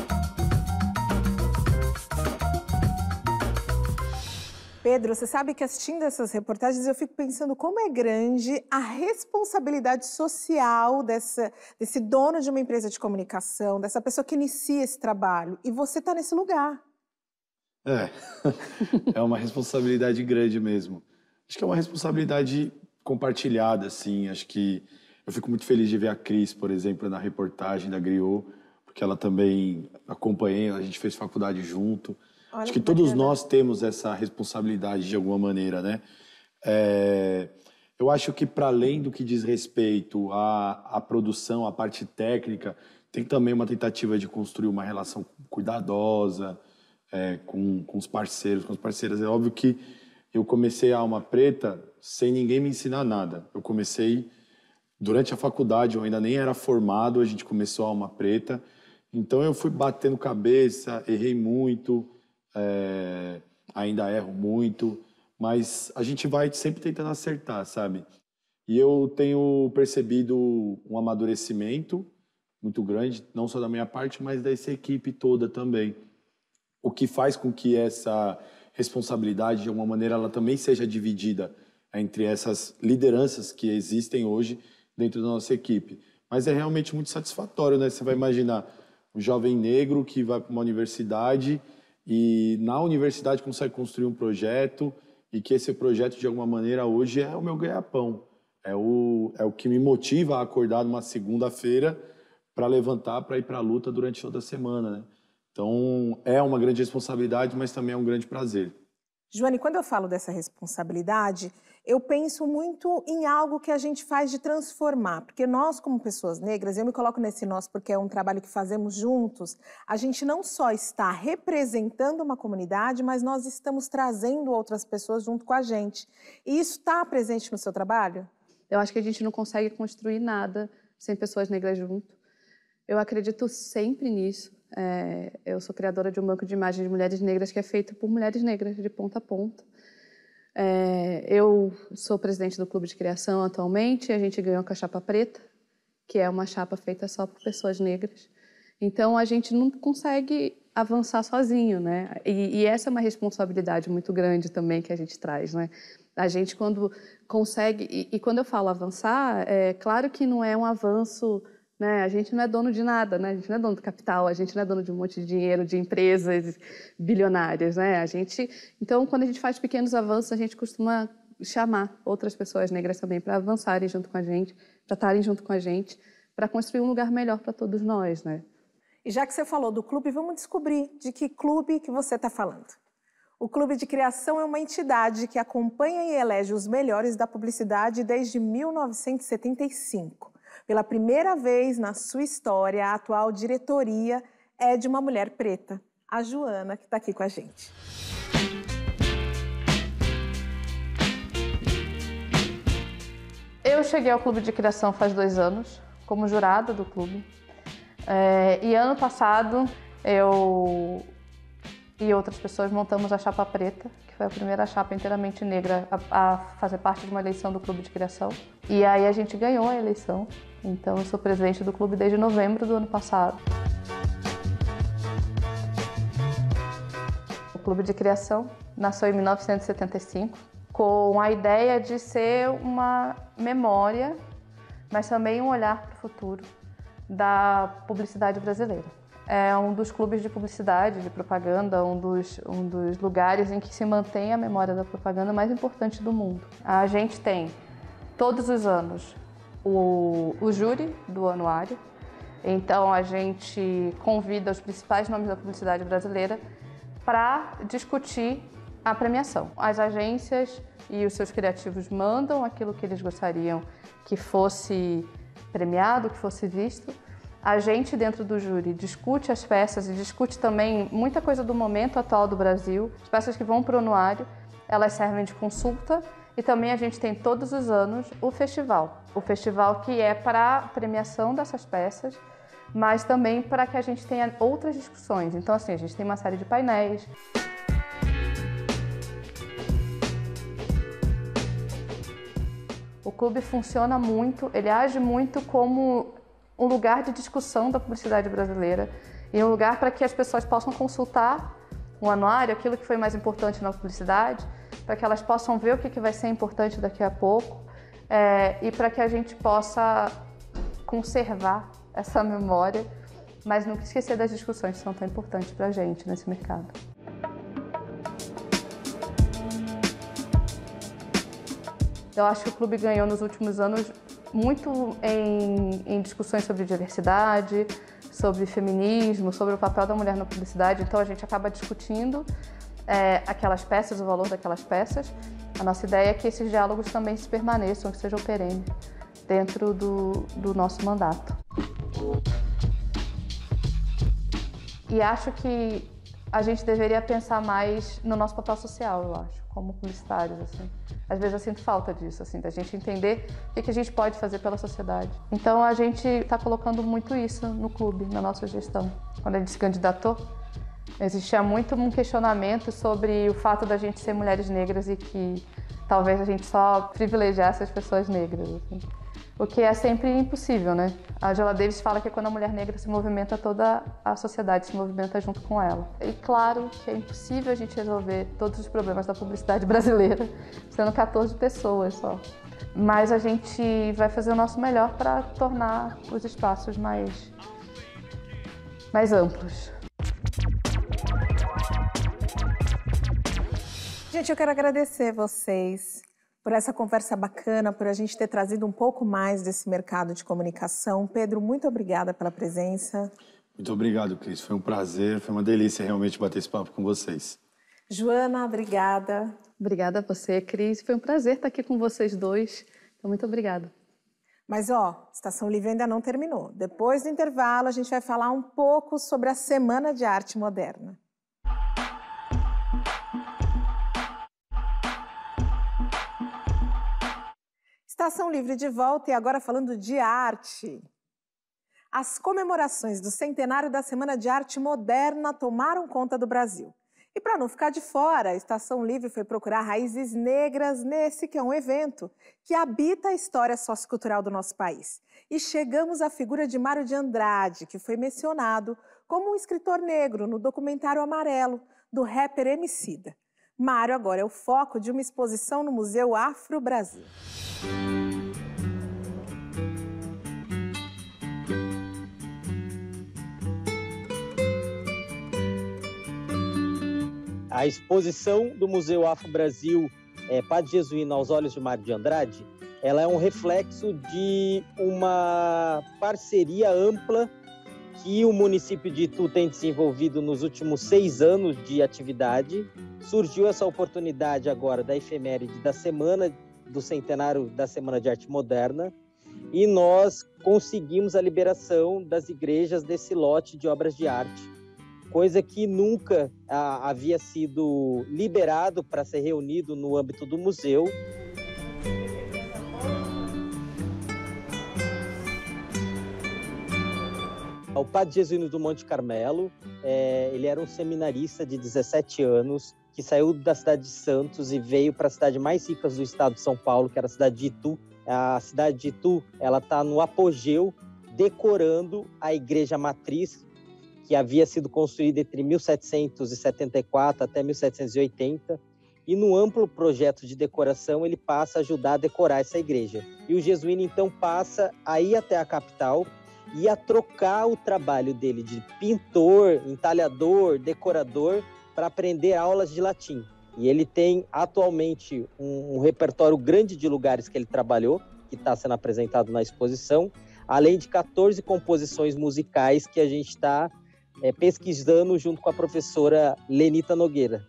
Pedro, você sabe que assistindo essas reportagens eu fico pensando como é grande a responsabilidade social dessa, desse dono de uma empresa de comunicação, dessa pessoa que inicia esse trabalho. E você está nesse lugar. É, é uma responsabilidade grande mesmo. Acho que é uma responsabilidade compartilhada, assim. Acho que eu fico muito feliz de ver a Cris, por exemplo, na reportagem da Griot, porque ela também acompanhei, a gente fez faculdade junto. Olha, acho que, que todos nós temos essa responsabilidade de alguma maneira, né? É, eu acho que para além do que diz respeito à, à produção, à parte técnica, tem também uma tentativa de construir uma relação cuidadosa é, com, com os parceiros, com as parceiras. É óbvio que eu comecei a Alma Preta sem ninguém me ensinar nada. Eu comecei durante a faculdade, eu ainda nem era formado, a gente começou a Alma Preta. Então eu fui batendo cabeça, errei muito, É, ainda erro muito, mas a gente vai sempre tentando acertar, sabe? E eu tenho percebido um amadurecimento muito grande, não só da minha parte, mas dessa equipe toda também. O que faz com que essa responsabilidade, de alguma maneira, ela também seja dividida entre essas lideranças que existem hoje dentro da nossa equipe. Mas é realmente muito satisfatório, né? Você vai imaginar um jovem negro que vai para uma universidade e na universidade consegue construir um projeto e que esse projeto, de alguma maneira, hoje é o meu ganha-pão. É o, é o que me motiva a acordar numa segunda-feira para levantar, para ir para a luta durante toda a semana, né? Então, é uma grande responsabilidade, mas também é um grande prazer. Joane, quando eu falo dessa responsabilidade, eu penso muito em algo que a gente faz de transformar, porque nós, como pessoas negras, eu me coloco nesse nós porque é um trabalho que fazemos juntos, a gente não só está representando uma comunidade, mas nós estamos trazendo outras pessoas junto com a gente. E isso está presente no seu trabalho? Eu acho que a gente não consegue construir nada sem pessoas negras junto. Eu acredito sempre nisso. É, eu sou criadora de um banco de imagens de mulheres negras que é feito por mulheres negras, de ponta a ponta. É, eu sou presidente do Clube de Criação atualmente, a gente ganhou com a Chapa Preta, que é uma chapa feita só por pessoas negras. Então, a gente não consegue avançar sozinho, né? E, e essa é uma responsabilidade muito grande também que a gente traz, né? A gente, quando consegue... E, e quando eu falo avançar, é claro que não é um avanço... Né? A gente não é dono de nada, né? A gente não é dono do capital, a gente não é dono de um monte de dinheiro, de empresas bilionárias, né? A gente, então, quando a gente faz pequenos avanços, a gente costuma chamar outras pessoas negras também para avançarem junto com a gente, para estarem junto com a gente, para construir um lugar melhor para todos nós, né? E já que você falou do clube, vamos descobrir de que clube que você está falando. O Clube de Criação é uma entidade que acompanha e elege os melhores da publicidade desde mil novecentos e setenta e cinco. Pela primeira vez na sua história, a atual diretoria é de uma mulher preta, a Joana, que está aqui com a gente. Eu cheguei ao Clube de Criação faz dois anos, como jurada do clube. É, e ano passado, eu e outras pessoas montamos a Chapa Preta, que foi a primeira chapa inteiramente negra a, a fazer parte de uma eleição do Clube de Criação. E aí a gente ganhou a eleição. Então, eu sou presidente do clube desde novembro do ano passado. O Clube de Criação nasceu em mil novecentos e setenta e cinco, com a ideia de ser uma memória, mas também um olhar para o futuro da publicidade brasileira. É um dos clubes de publicidade, de propaganda, um dos, um dos lugares em que se mantém a memória da propaganda mais importante do mundo. A gente tem, todos os anos, O, o júri do anuário. Então a gente convida os principais nomes da publicidade brasileira para discutir a premiação. As agências e os seus criativos mandam aquilo que eles gostariam que fosse premiado, que fosse visto. A gente, dentro do júri, discute as peças e discute também muita coisa do momento atual do Brasil. As peças que vão para o anuário, elas servem de consulta. E também a gente tem todos os anos o festival. O festival que é para a premiação dessas peças, mas também para que a gente tenha outras discussões. Então, assim, a gente tem uma série de painéis. O clube funciona muito, ele age muito como um lugar de discussão da publicidade brasileira e um lugar para que as pessoas possam consultar o anuário, aquilo que foi mais importante na publicidade, para que elas possam ver o que vai ser importante daqui a pouco é, e para que a gente possa conservar essa memória, mas nunca esquecer das discussões que são tão importantes para a gente nesse mercado. Eu acho que o clube ganhou nos últimos anos muito em, em discussões sobre diversidade, sobre feminismo, sobre o papel da mulher na publicidade, então a gente acaba discutindo É, aquelas peças, o valor daquelas peças. A nossa ideia é que esses diálogos também se permaneçam, que sejam perenes dentro do, do nosso mandato. E acho que a gente deveria pensar mais no nosso papel social, eu acho, como publicitários, assim. Às vezes eu sinto falta disso, assim, da gente entender o que a gente pode fazer pela sociedade. Então a gente está colocando muito isso no clube, na nossa gestão. Quando a gente se candidatou, existia muito um questionamento sobre o fato da gente ser mulheres negras e que talvez a gente só privilegiasse as pessoas negras, assim. O que é sempre impossível, né? A Angela Davis fala que quando a mulher negra se movimenta, toda a sociedade se movimenta junto com ela. E claro que é impossível a gente resolver todos os problemas da publicidade brasileira sendo quatorze pessoas só. Mas a gente vai fazer o nosso melhor para tornar os espaços mais, mais amplos. Gente, eu quero agradecer vocês por essa conversa bacana, por a gente ter trazido um pouco mais desse mercado de comunicação. Pedro, muito obrigada pela presença. Muito obrigado, Cris. Foi um prazer, foi uma delícia realmente bater esse papo com vocês. Joana, obrigada. Obrigada a você, Cris. Foi um prazer estar aqui com vocês dois. Então, muito obrigada. Mas, ó, Estação Livre ainda não terminou. Depois do intervalo, a gente vai falar um pouco sobre a Semana de Arte Moderna. Estação Livre de volta e agora falando de arte. As comemorações do centenário da Semana de Arte Moderna tomaram conta do Brasil. E para não ficar de fora, a Estação Livre foi procurar raízes negras nesse que é um evento que habita a história sociocultural do nosso país. E chegamos à figura de Mário de Andrade, que foi mencionado como um escritor negro no documentário Amarelo, do rapper Emicida. Mário agora é o foco de uma exposição no Museu Afro Brasil. A exposição do Museu Afro Brasil, é, Padre Jesuíno aos Olhos de Mário de Andrade, ela é um reflexo de uma parceria ampla que o município de Itu tem desenvolvido nos últimos seis anos de atividade. Surgiu essa oportunidade agora da efeméride da semana, do centenário da Semana de Arte Moderna, e nós conseguimos a liberação das igrejas desse lote de obras de arte, coisa que nunca ah, havia sido liberado para ser reunido no âmbito do museu. O Padre Jesuíno do Monte Carmelo, é, ele era um seminarista de dezessete anos, que saiu da cidade de Santos e veio para a cidade mais rica do estado de São Paulo, que era a cidade de Itu. A cidade de Itu, ela está no apogeu, decorando a igreja matriz, que havia sido construída entre mil setecentos e setenta e quatro até mil setecentos e oitenta, e no amplo projeto de decoração ele passa a ajudar a decorar essa igreja. E o Jesuíno então passa a ir até a capital e a trocar o trabalho dele de pintor, entalhador, decorador, para aprender aulas de latim. E ele tem atualmente um, um repertório grande de lugares que ele trabalhou, que está sendo apresentado na exposição, além de quatorze composições musicais que a gente está É, pesquisando junto com a professora Lenita Nogueira.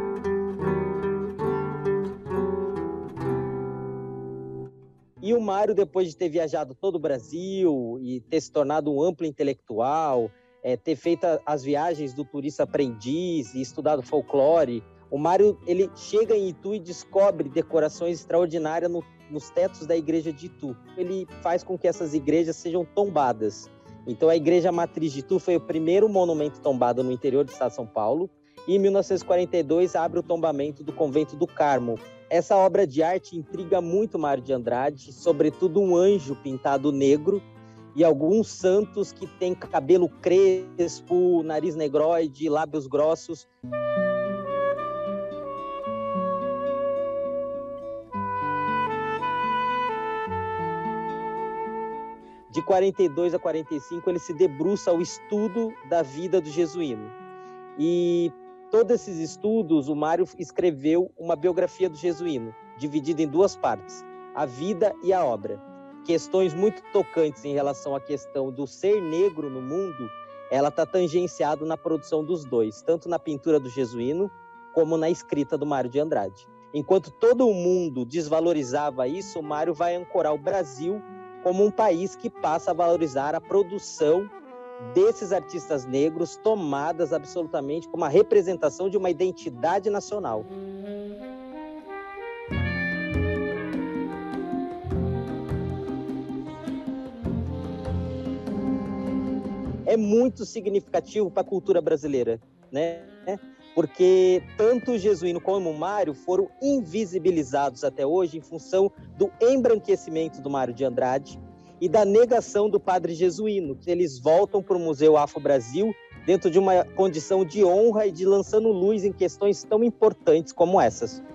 E o Mário, depois de ter viajado todo o Brasil e ter se tornado um amplo intelectual, é, ter feito as viagens do turista aprendiz e estudado folclore, o Mário ele chega em Itu e descobre decorações extraordinárias no, nos tetos da igreja de Itu. Ele faz com que essas igrejas sejam tombadas. Então, a Igreja Matriz de Itu foi o primeiro monumento tombado no interior do estado de São Paulo. E, em mil novecentos e quarenta e dois, abre o tombamento do Convento do Carmo. Essa obra de arte intriga muito Mário de Andrade, sobretudo um anjo pintado negro e alguns santos que têm cabelo crespo, nariz negroide, lábios grossos. De quarenta e dois a quarenta e cinco, ele se debruça ao estudo da vida do Jesuíno. E todos esses estudos, o Mário escreveu uma biografia do Jesuíno, dividida em duas partes, a vida e a obra. Questões muito tocantes em relação à questão do ser negro no mundo, ela está tangenciada na produção dos dois, tanto na pintura do Jesuíno, como na escrita do Mário de Andrade. Enquanto todo o mundo desvalorizava isso, o Mário vai ancorar o Brasil como um país que passa a valorizar a produção desses artistas negros, tomadas absolutamente como a representação de uma identidade nacional. É muito significativo para a cultura brasileira, né? Porque tanto o Jesuíno como o Mário foram invisibilizados até hoje em função do embranquecimento do Mário de Andrade e da negação do padre Jesuíno. Eles voltam para o Museu Afro Brasil dentro de uma condição de honra e de lançando luz em questões tão importantes como essas.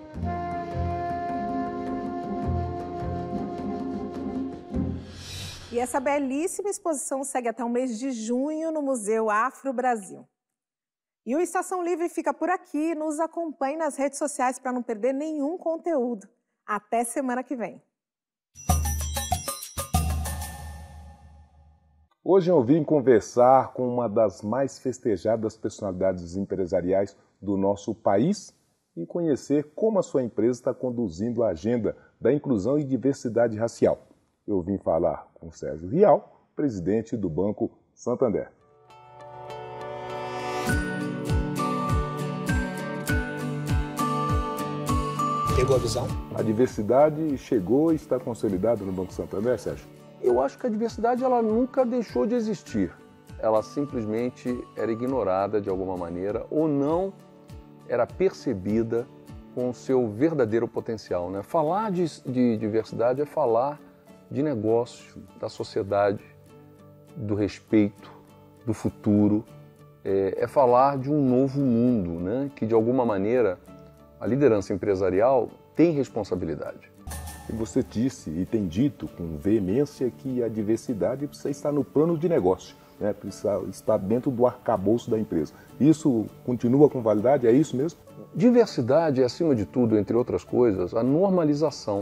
E essa belíssima exposição segue até o mês de junho no Museu Afro Brasil. E o Estação Livre fica por aqui. Nos acompanhe nas redes sociais para não perder nenhum conteúdo. Até semana que vem. Hoje eu vim conversar com uma das mais festejadas personalidades empresariais do nosso país e conhecer como a sua empresa está conduzindo a agenda da inclusão e diversidade racial. Eu vim falar com Sérgio Rial, presidente do Banco Santander. Pegou a visão? A diversidade chegou e está consolidada no Banco Santander, Sérgio? Eu acho que a diversidade ela nunca deixou de existir. Ela simplesmente era ignorada de alguma maneira ou não era percebida com o seu verdadeiro potencial, né? Falar de, de diversidade é falar de negócio, da sociedade, do respeito, do futuro. É, é falar de um novo mundo, né? Que de alguma maneira a liderança empresarial tem responsabilidade. E você disse e tem dito com veemência que a diversidade precisa estar no plano de negócio, né? Precisa estar dentro do arcabouço da empresa. Isso continua com validade? É isso mesmo? Diversidade é, acima de tudo, entre outras coisas, a normalização.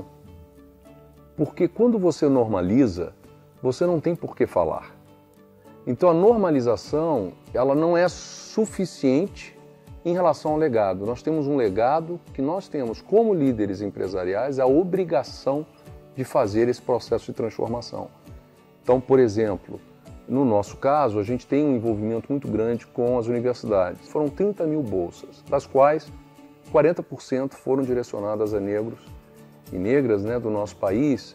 Porque quando você normaliza, você não tem por que falar. Então a normalização, ela não é suficiente em relação ao legado. Nós temos um legado que nós temos, como líderes empresariais, a obrigação de fazer esse processo de transformação. Então, por exemplo, no nosso caso, a gente tem um envolvimento muito grande com as universidades. Foram trinta mil bolsas, das quais quarenta por cento foram direcionadas a negros e negras, né, do nosso país.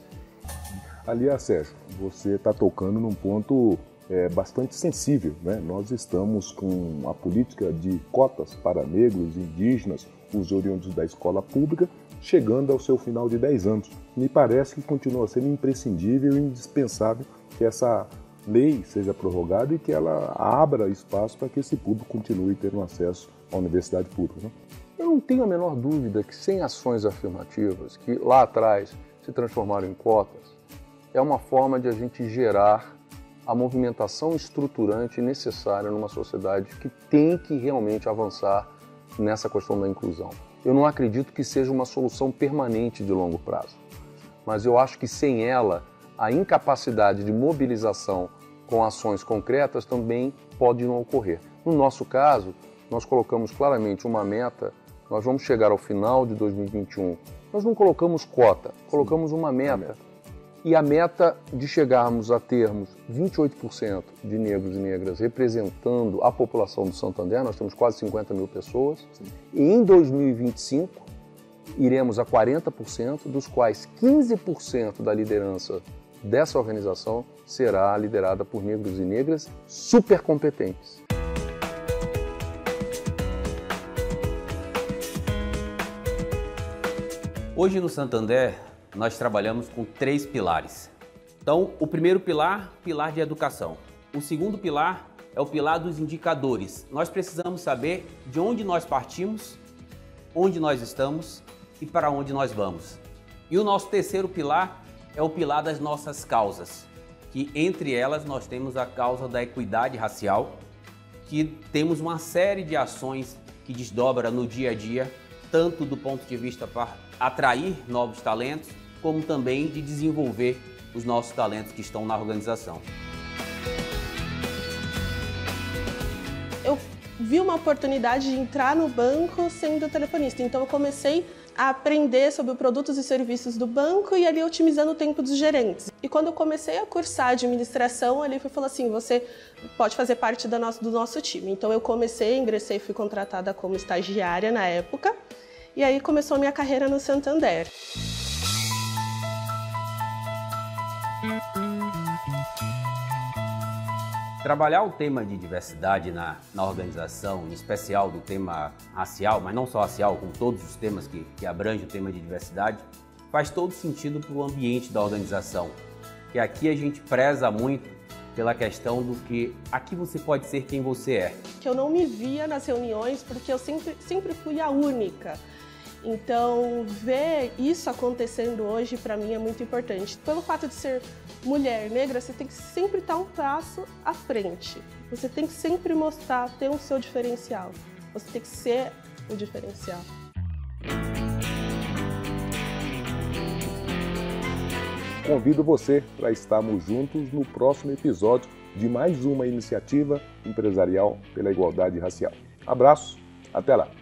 Aliás, Sérgio, você está tocando num ponto É bastante sensível, né? Nós estamos com a política de cotas para negros, indígenas, os oriundos da escola pública, chegando ao seu final de dez anos. Me parece que continua sendo imprescindível e indispensável que essa lei seja prorrogada e que ela abra espaço para que esse público continue tendo acesso à universidade pública, né? Eu não tenho a menor dúvida que sem ações afirmativas, que lá atrás se transformaram em cotas, é uma forma de a gente gerar a movimentação estruturante necessária numa sociedade que tem que realmente avançar nessa questão da inclusão. Eu não acredito que seja uma solução permanente de longo prazo, mas eu acho que sem ela, a incapacidade de mobilização com ações concretas também pode não ocorrer. No nosso caso, nós colocamos claramente uma meta, nós vamos chegar ao final de dois mil e vinte e um, nós não colocamos cota, colocamos uma meta. E a meta de chegarmos a termos vinte e oito por cento de negros e negras representando a população do Santander, nós temos quase cinquenta mil pessoas, Sim. E em dois mil e vinte e cinco iremos a quarenta por cento, dos quais quinze por cento da liderança dessa organização será liderada por negros e negras super competentes. Hoje no Santander, nós trabalhamos com três pilares. Então, o primeiro pilar, pilar de educação. O segundo pilar é o pilar dos indicadores. Nós precisamos saber de onde nós partimos, onde nós estamos e para onde nós vamos. E o nosso terceiro pilar é o pilar das nossas causas, que entre elas nós temos a causa da equidade racial, que temos uma série de ações que desdobra no dia a dia, tanto do ponto de vista para atrair novos talentos, como também de desenvolver os nossos talentos que estão na organização. Eu vi uma oportunidade de entrar no banco sendo telefonista, então eu comecei a aprender sobre produtos e serviços do banco e ali otimizando o tempo dos gerentes. E quando eu comecei a cursar administração, ali foi falou assim, você pode fazer parte da nosso, do nosso time. Então eu comecei, ingressei, fui contratada como estagiária na época, e aí começou a minha carreira no Santander. Trabalhar o tema de diversidade na, na organização, em especial do tema racial, mas não só racial, como todos os temas que, que abrangem o tema de diversidade, faz todo sentido para o ambiente da organização. Que aqui a gente preza muito pela questão do que aqui você pode ser quem você é. Que eu não me via nas reuniões porque eu sempre, sempre fui a única. Então, ver isso acontecendo hoje, para mim, é muito importante. Pelo fato de ser mulher negra, você tem que sempre estar um passo à frente. Você tem que sempre mostrar, ter o seu diferencial. Você tem que ser o diferencial. Convido você para estarmos juntos no próximo episódio de mais uma iniciativa empresarial pela igualdade racial. Abraço, até lá!